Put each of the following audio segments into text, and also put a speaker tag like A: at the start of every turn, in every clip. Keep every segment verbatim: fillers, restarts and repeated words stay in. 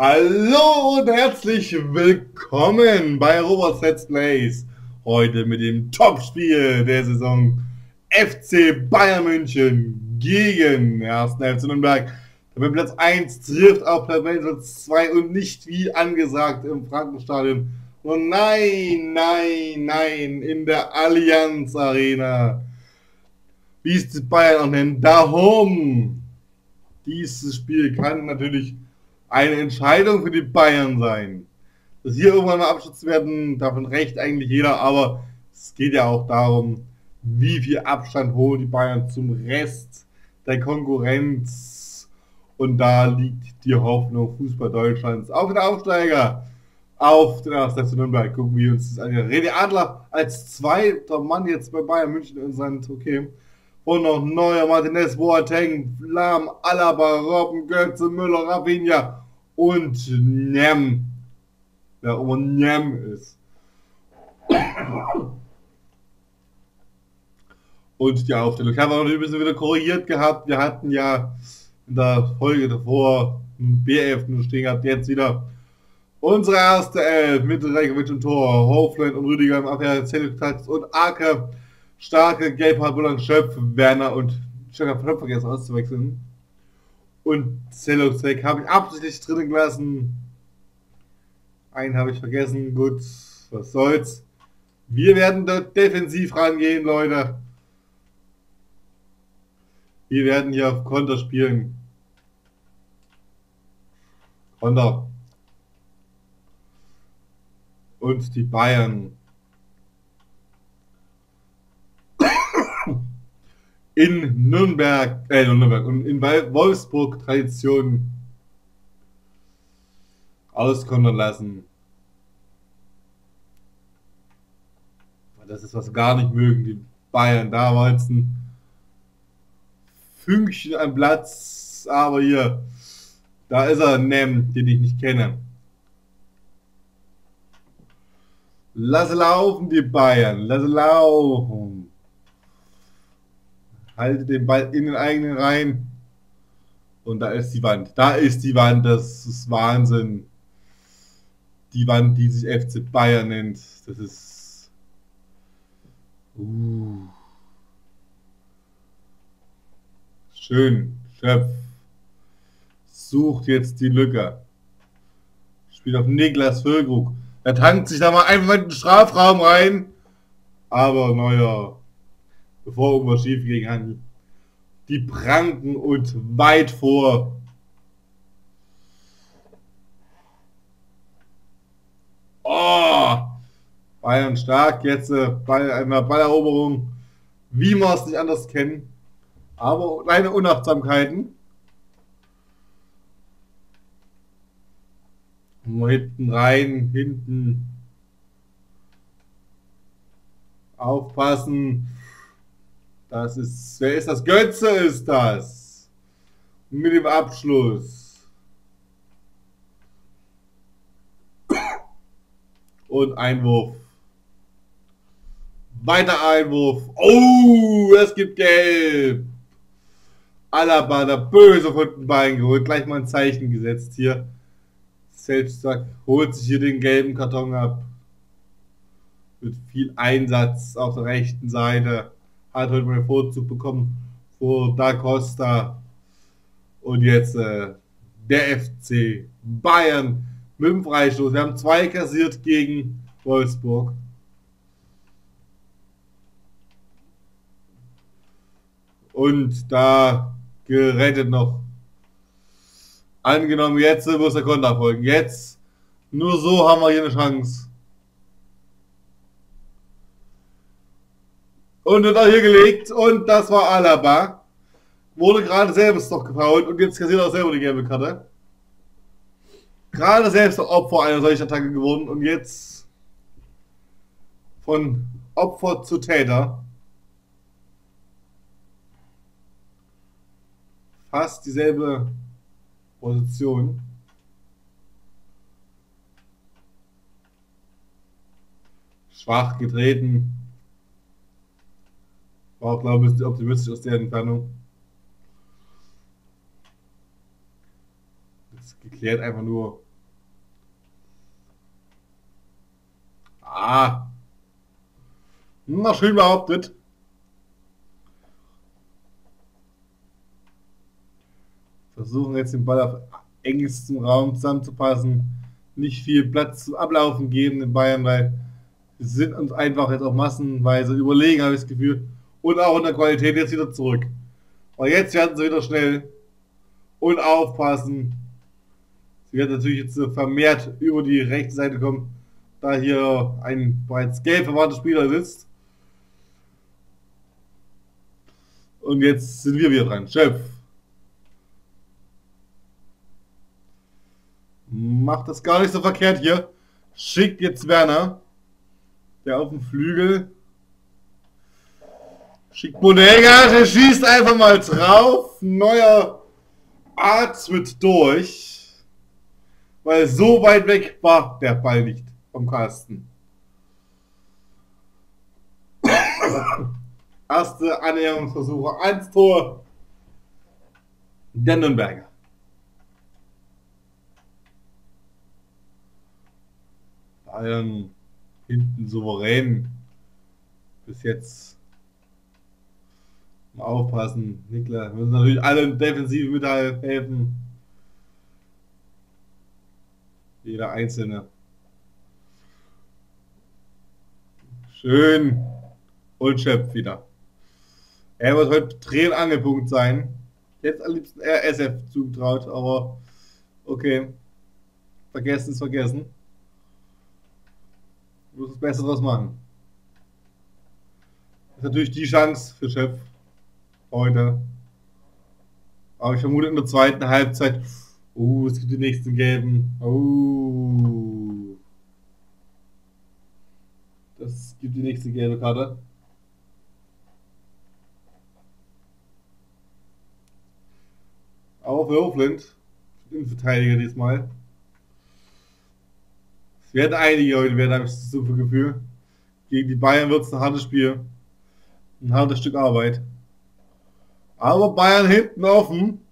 A: Hallo und herzlich willkommen bei Robots Let's Plays. Heute mit dem Topspiel der Saison F C Bayern München gegen ersten F C Nürnberg. Der Platz eins trifft auf Platz zwei und nicht wie angesagt im Frankenstadion. Und nein, nein, nein, in der Allianz Arena. Wie es die Bayern auch nennen, darum. Dieses Spiel kann natürlich eine Entscheidung für die Bayern sein. Dass hier irgendwann mal Abschluss werden, davon recht eigentlich jeder, aber es geht ja auch darum, wie viel Abstand holen die Bayern zum Rest der Konkurrenz. Und da liegt die Hoffnung Fußball Deutschlands auf den Aufsteiger, auf den ersten F C Nürnberg. Gucken wir uns das an. René Adler als zweiter Mann jetzt bei Bayern München in Sand, okay. Und noch Neuer, Martinez, Boateng, Lahm, Alaba, Robben, Götze, Müller, Rafinha und Nem. Wer immer Nem ist. Und die Aufstellung. Ich habe auch noch ein bisschen wieder korrigiert gehabt. Wir hatten ja in der Folge davor einen B F stehen gehabt. Jetzt wieder unsere erste Elf mit Rekovic im Tor, Hofland und Rüdiger im Abwehr, Zellukat und Ake. Starke, Gelbhardt, Bulang, Schöpf, Werner und ich habe Schöpf vergessen auszuwechseln. Und Zellukat habe ich absichtlich drinnen gelassen. Einen habe ich vergessen. Gut, was soll's. Wir werden dort defensiv rangehen, Leute. Wir werden hier auf Konter spielen. Konter. Und die Bayern in Nürnberg, äh, Nürnberg und in Wolfsburg Tradition auskontern lassen. Das ist, was wir gar nicht mögen, die Bayern. Da war jetzt ein Fünkchen am Platz, aber hier, da ist er, Nem, den ich nicht kenne. Lass laufen, die Bayern, lass laufen. Halte den Ball in den eigenen Reihen. Und da ist die Wand. Da ist die Wand. Das ist Wahnsinn. Die Wand, die sich F C Bayern nennt. Das ist... Uh. Schön. Schöpf. Sucht jetzt die Lücke. Spielt auf Niklas Füllkrug. Er tankt sich da mal einfach in den Strafraum rein. Aber Neuer... Bevor irgendwas schief gehen kann. Die pranken und weit vor. Oh! Bayern stark. Jetzt äh, bei einer Balleroberung. Wie wir es nicht anders kennen. Aber kleine Unachtsamkeiten. Nur hinten rein. Hinten. Aufpassen. Das ist, wer ist das? Götze ist das. Mit dem Abschluss. Und Einwurf. Weiter Einwurf. Oh, es gibt Gelb. Alaba, der böse von den Beinen geholt. Gleich mal ein Zeichen gesetzt hier. Selbstsack holt sich hier den gelben Karton ab. Mit viel Einsatz auf der rechten Seite. Hat heute mal den Vorzug bekommen vor Da Costa. Und jetzt äh, der F C Bayern mit dem Freistoß. Wir haben zwei kassiert gegen Wolfsburg. Und da gerettet noch. Angenommen, jetzt muss der Konter folgen. Jetzt, nur so haben wir hier eine Chance. Und wird auch hier gelegt und das war Alaba. Wurde gerade selbst noch gefault und jetzt kassiert er selber die gelbe Karte. Gerade selbst Opfer einer solchen Attacke geworden und jetzt von Opfer zu Täter. Fast dieselbe Position. Schwach getreten. War auch, glaube ich, optimistisch aus der Entfernung. Das geklärt einfach nur Ah. Na, schön behauptet. Versuchen jetzt den Ball auf engstem Raum zusammenzupassen. Nicht viel Platz zum Ablaufen geben in Bayern, weil wir sind uns einfach jetzt auch massenweise überlegen, habe ich das Gefühl. Und auch in der Qualität jetzt wieder zurück. Aber jetzt werden sie wieder schnell und aufpassen. Sie werden natürlich jetzt vermehrt über die rechte Seite kommen, da hier ein bereits gelb verwahrter Spieler sitzt. Und jetzt sind wir wieder dran. Schöpf. Macht das gar nicht so verkehrt hier. Schickt jetzt Werner. Der auf dem Flügel. Schickt Bonega. Der schießt einfach mal drauf. Neuer atmet durch. Weil so weit weg war der Ball nicht vom Kasten. Erste Annäherungsversuche ans Tor der Nürnberger. Bayern hinten souverän. Bis jetzt mal aufpassen. Niklas, wir müssen natürlich alle defensiv mithelfen. Jeder Einzelne. Schön. Und Schöpf wieder. Er wird heute Dreh-und-Angelpunkt sein. Jetzt am liebsten eher S F zugetraut, aber okay. Vergessen ist vergessen. Du musst das Beste draus machen. Das ist natürlich die Chance für Schöpf heute. Aber ich vermute in der zweiten Halbzeit. Oh, es gibt die nächsten Gelben. Oh. Das gibt die nächste gelbe Karte. Aber für Hofland, Innenverteidiger diesmal. Es werden einige heute werden, habe ich das super Gefühl. Gegen die Bayern wird es ein hartes Spiel. Ein hartes Stück Arbeit. Aber Bayern hinten offen.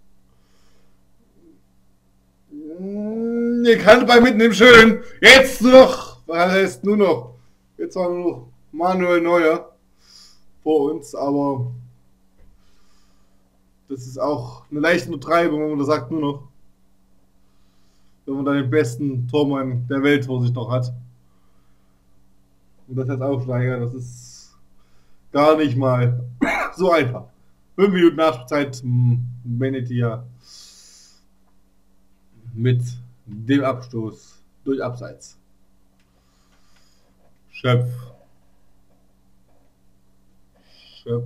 A: Ihr kann bei mitnehmen, schön. Jetzt nur noch, was heißt nur noch? Jetzt war nur noch Manuel Neuer vor uns, aber das ist auch eine leichte Untertreibung, wenn man das sagt nur noch. Wenn man dann den besten Tormann der Welt vor sich noch hat. Und das als Aufsteiger, das ist gar nicht mal so einfach. Fünf Minuten Nachspielzeit, Benetia mit dem Abstoß durch Abseits. Schöpf. Schöpf.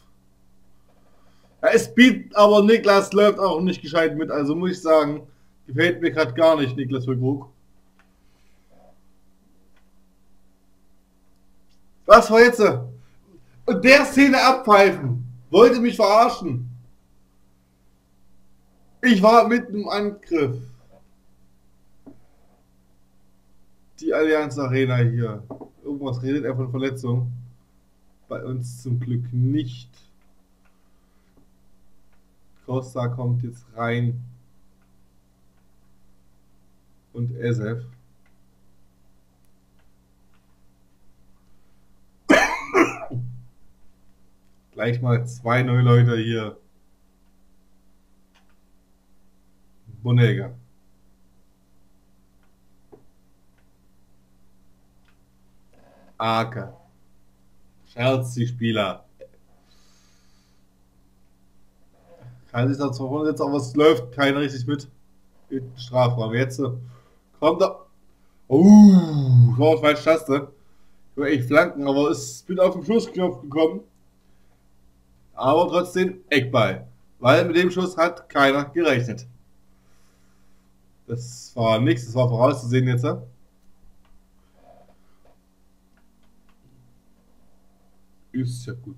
A: Ja, es bietet aber Niklas läuft auch nicht gescheit mit, also muss ich sagen, gefällt mir gerade gar nicht, Niklas Füllkrug. Was war jetzt? Und der Szene abpfeifen. Wollte mich verarschen. Ich war mitten im Angriff. Die Allianz Arena hier. Irgendwas redet er von Verletzung. Bei uns zum Glück nicht. Costa kommt jetzt rein. Und S F. Gleich mal zwei neue Leute hier. Bonega. Ake. Chelsea-Spieler. Kann sich das verwundern jetzt, aber es läuft keiner richtig mit. In Strafraum. Jetzt kommt er. Oh, war falsch Taste. Ich war echt flanken, aber es bin auf den Schussknopf gekommen. Aber trotzdem Eckball. Weil mit dem Schuss hat keiner gerechnet. Das war nichts, das war vorauszusehen jetzt. Ist ja gut.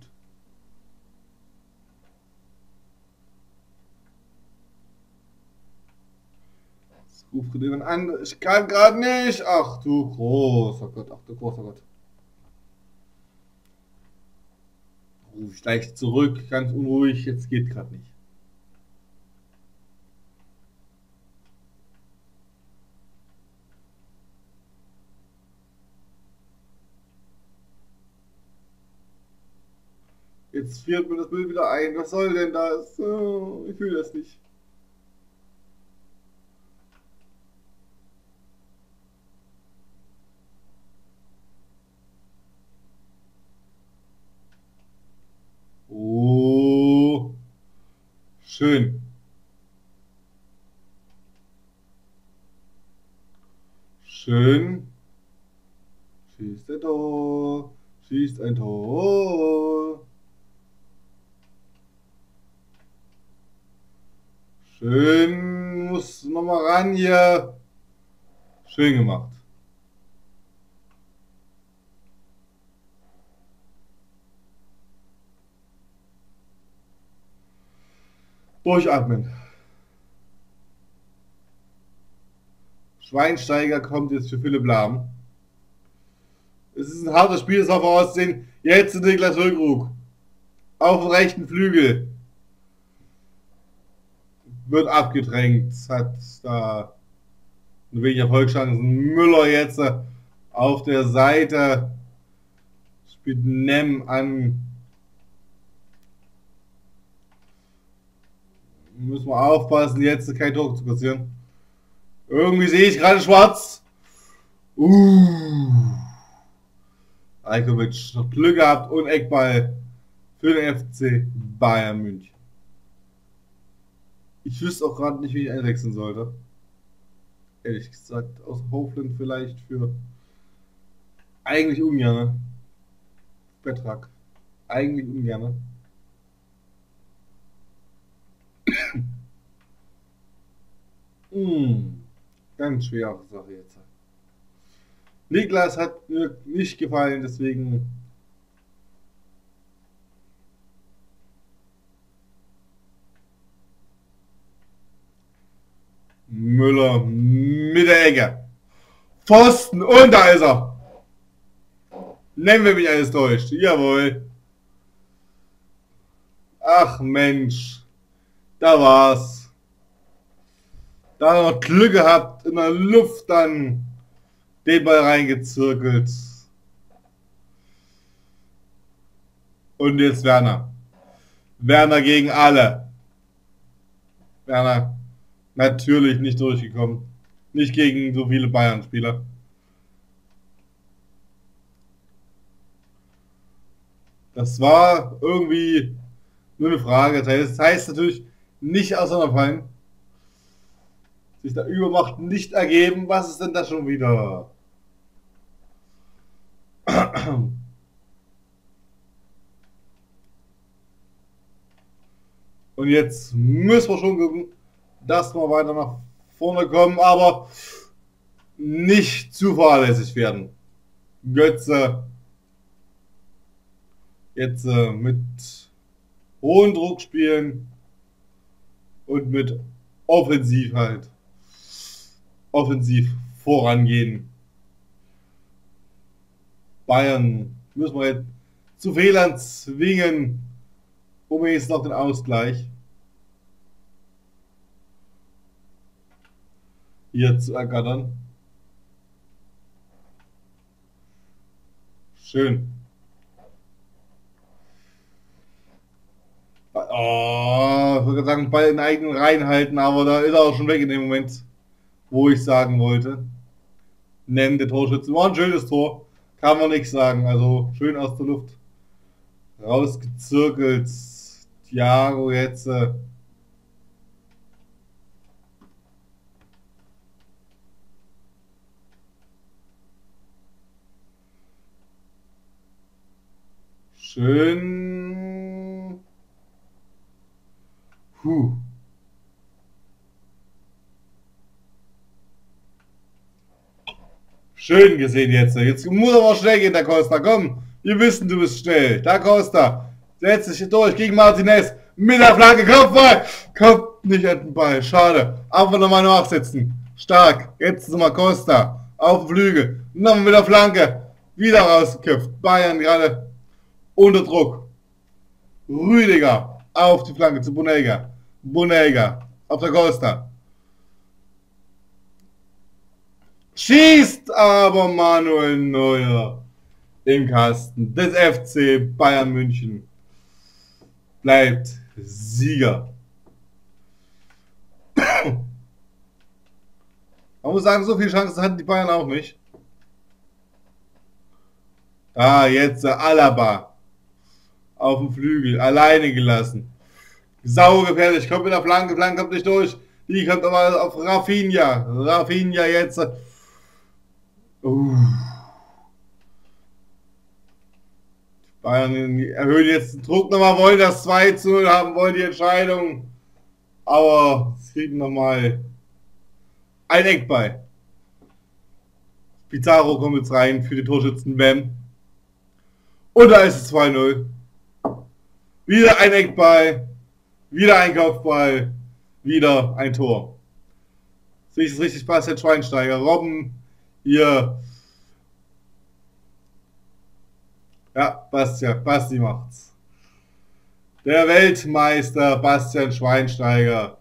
A: Das ruft jemand an. Ich kann gerade nicht. Ach du großer Gott, ach du großer Gott. Ruf ich gleich zurück, ganz unruhig. Jetzt geht gerade nicht. Jetzt friert mir das Bild wieder ein. Was soll denn das? Oh, ich fühle das nicht. Oh, schön. Schön. Schießt ein Tor. Schießt ein Tor. Schön. Muss nochmal ran hier. Schön gemacht. Durchatmen. Schweinsteiger kommt jetzt für Philipp Lahm. Es ist ein hartes Spiel, das soll voraussehen. Jetzt Niklas Füllkrug. Auf dem rechten Flügel. Wird abgedrängt. Hat da ein wenig Erfolgschancen. Müller jetzt auf der Seite. Spielt Nem an. Müssen wir aufpassen, jetzt kein Tor zu kassieren. Irgendwie sehe ich gerade schwarz. Uh. Ajkovic noch Glück gehabt und Eckball für den F C Bayern München. Ich wüsste auch gerade nicht, wie ich einwechseln sollte. Ehrlich gesagt, aus Hofland vielleicht für eigentlich ungerne. Betrag. Eigentlich ungerne. hm. Ganz schwere Sache jetzt. Niklas hat mir nicht gefallen, deswegen Müller mit der Ecke. Pfosten und da ist er. Nennen wir mich alles täuscht. Jawohl. Ach Mensch. Da war's. Da noch Glück gehabt, in der Luft dann den Ball reingezirkelt. Und jetzt Werner. Werner gegen alle. Werner natürlich nicht durchgekommen. Nicht gegen so viele Bayern-Spieler. Das war irgendwie nur eine Frage. Das heißt natürlich nicht auseinanderfallen. Sich da Übermacht nicht ergeben. Was ist denn das schon wieder? Und jetzt müssen wir schon gucken, dass wir weiter nach vorne kommen, aber nicht zu fahrlässig werden. Götze jetzt äh, mit hohem Druck spielen und mit offensiv halt. Offensiv vorangehen. Bayern müssen wir jetzt zu Fehlern zwingen, um jetzt noch den Ausgleich hier zu ergattern. Schön. Oh, ich würde sagen, Ball in eigenen Reihen halten, aber da ist er auch schon weg in dem Moment, wo ich sagen wollte. Nennen der Torschütze. War ein schönes Tor. Kann man nichts sagen. Also schön aus der Luft rausgezirkelt. Thiago jetzt. Äh, schön. Puh. Schön gesehen jetzt. Jetzt muss aber schnell gehen, der Costa. Komm, wir wissen, du bist schnell. Da Costa. Setz dich durch gegen Martinez. Mit der Flanke. Kopfball. Kommt nicht an den Ball. Schade. Einfach nochmal nachsetzen. Stark. Jetzt nochmal Costa. Auf dem Flügel. Nochmal mit der Flanke. Wieder rausgeköpft. Bayern gerade unter Druck. Rüdiger. Auf die Flanke zu Bonega. Bonega. Auf der Costa. Schießt aber Manuel Neuer im Kasten des F C Bayern München. bleibt Sieger. Man muss sagen, so viele Chancen hatten die Bayern auch nicht. Ah, jetzt äh, Alaba. Auf dem Flügel, alleine gelassen. Sau gefährlich, kommt mit der Flanke, Flanke kommt nicht durch. Die kommt aber auf Rafinha. Rafinha jetzt. Uh. Bayern erhöhen jetzt den Druck nochmal, wollen das zwei zu null haben, wollen die Entscheidung. Aber es kriegen nochmal ein Eckball. Pizarro kommt jetzt rein für die Torschützen Bam. Und da ist es zwei null. Wieder ein Eckball. Wieder ein Kopfball. Wieder ein Tor. Sehe ich es richtig? Bastian Schweinsteiger. Robben. Hier. Ja, Bastian. Basti macht's. Der Weltmeister Bastian Schweinsteiger.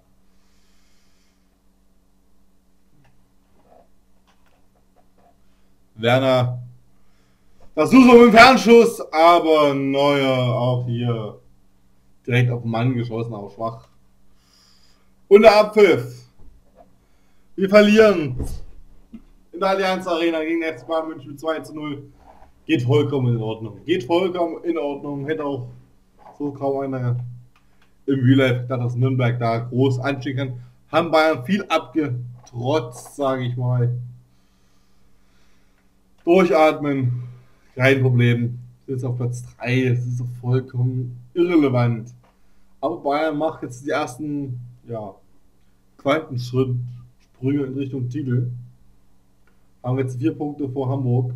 A: Werner. Versuch mit dem Fernschuss, aber Neuer auch hier direkt auf den Mann geschossen, auch schwach. Und der Abpfiff. Wir verlieren in der Allianz Arena gegen den F C Bayern München mit zwei zu null. Geht vollkommen in Ordnung. Geht vollkommen in Ordnung. Hätte auch so kaum einer im Real Life gedacht, dass Nürnberg da groß anstehen kann. Haben Bayern viel abgetrotzt, sage ich mal. Durchatmen. Kein Problem. Jetzt auf Platz drei. Das ist doch vollkommen irrelevant. Aber Bayern macht jetzt die ersten, ja, Quantensprünge in Richtung Titel. Haben jetzt vier Punkte vor Hamburg.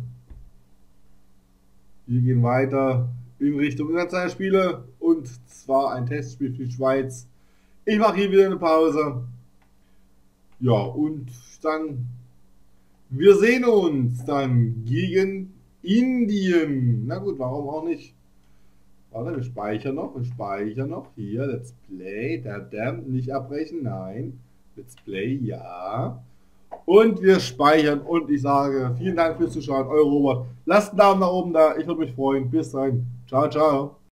A: Wir gehen weiter in Richtung internationale Spiele und zwar ein Testspiel für die Schweiz. Ich mache hier wieder eine Pause. Ja, und dann, wir sehen uns dann gegen Indien. Na gut, warum auch nicht? Warte, wir speichern noch, wir speichern noch. Hier, Let's Play, da, da, nicht abbrechen, nein. Let's Play, ja. Und wir speichern und ich sage, vielen Dank fürs Zuschauen, euer Robert. Lasst einen Daumen nach oben da, ich würde mich freuen. Bis dann. Ciao, ciao.